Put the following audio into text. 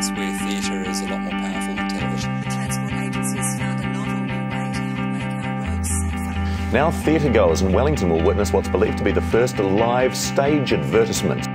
evidence where theatre is a lot more powerful than television. The Transport Agency has found a novel new way to help make our roads safer. Now theatregoers in Wellington will witness what's believed to be the first live stage advertisement.